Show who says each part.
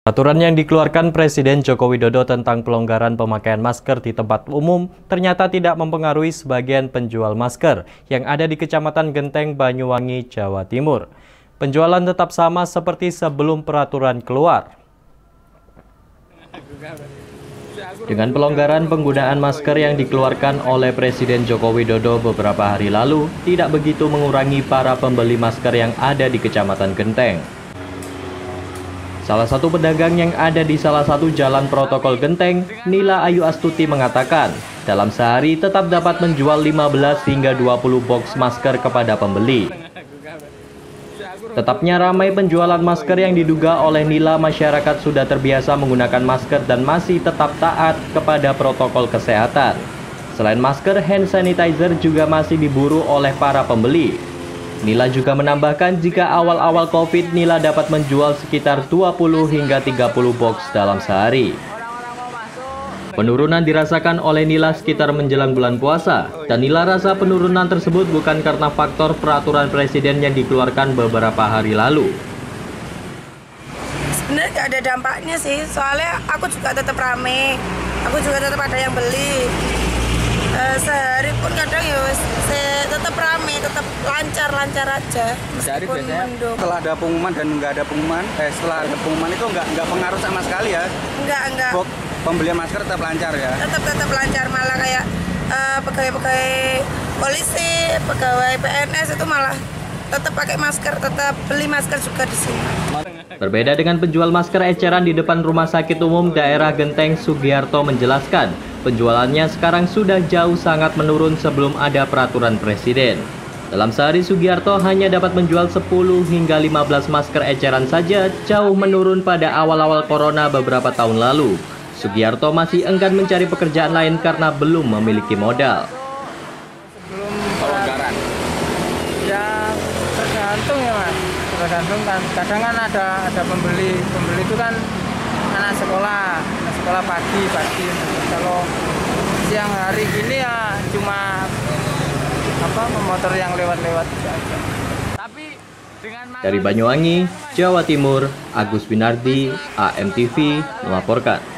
Speaker 1: Aturan yang dikeluarkan Presiden Joko Widodo tentang pelonggaran pemakaian masker di tempat umum ternyata tidak mempengaruhi sebagian penjual masker yang ada di Kecamatan Genteng, Banyuwangi, Jawa Timur. Penjualan tetap sama seperti sebelum peraturan keluar. Dengan pelonggaran penggunaan masker yang dikeluarkan oleh Presiden Joko Widodo beberapa hari lalu, tidak begitu mengurangi para pembeli masker yang ada di Kecamatan Genteng. Salah satu pedagang yang ada di salah satu jalan protokol Genteng, Nila Ayu Astuti mengatakan, dalam sehari tetap dapat menjual 15 hingga 20 box masker kepada pembeli. Tetapnya ramai penjualan masker yang diduga oleh Nila masyarakat sudah terbiasa menggunakan masker dan masih tetap taat kepada protokol kesehatan. Selain masker, hand sanitizer juga masih diburu oleh para pembeli. Nila juga menambahkan jika awal-awal COVID, Nila dapat menjual sekitar 20 hingga 30 box dalam sehari. Penurunan dirasakan oleh Nila sekitar menjelang bulan puasa, dan Nila rasa penurunan tersebut bukan karena faktor peraturan presiden yang dikeluarkan beberapa hari lalu.
Speaker 2: Sebenarnya nggak ada dampaknya sih, soalnya aku juga tetap rame, aku juga tetap ada yang beli. Sehari pun kadang ya tetap rame, tetap lancar aja.
Speaker 3: Sehari biasanya setelah ada pengumuman dan nggak ada pengumuman, setelah ada pengumuman itu nggak pengaruh sama sekali ya?
Speaker 2: Enggak.
Speaker 3: Pembelian masker tetap lancar ya? Tetap
Speaker 2: lancar, malah kayak pegawai polisi, pegawai PNS itu malah tetap pakai masker, tetap beli masker juga di sini.
Speaker 1: Berbeda dengan penjual masker eceran di depan Rumah Sakit Umum Daerah Genteng, Sugiarto menjelaskan, penjualannya sekarang sudah jauh sangat menurun sebelum ada peraturan presiden. Dalam sehari Sugiarto hanya dapat menjual 10 hingga 15 masker eceran saja, jauh menurun pada awal-awal corona beberapa tahun lalu. Sugiarto masih enggan mencari pekerjaan lain karena belum memiliki modal.
Speaker 4: Sebelum pelonggaran? Ya tergantung ya Mas, tergantung kan. Kadang kan ada pembeli itu kan anak sekolah pagi. Kalau siang hari gini ya cuma pemotor yang lewat aja. Tapi
Speaker 1: dari Banyuwangi, Jawa Timur, Agus Winardi, AMTV melaporkan.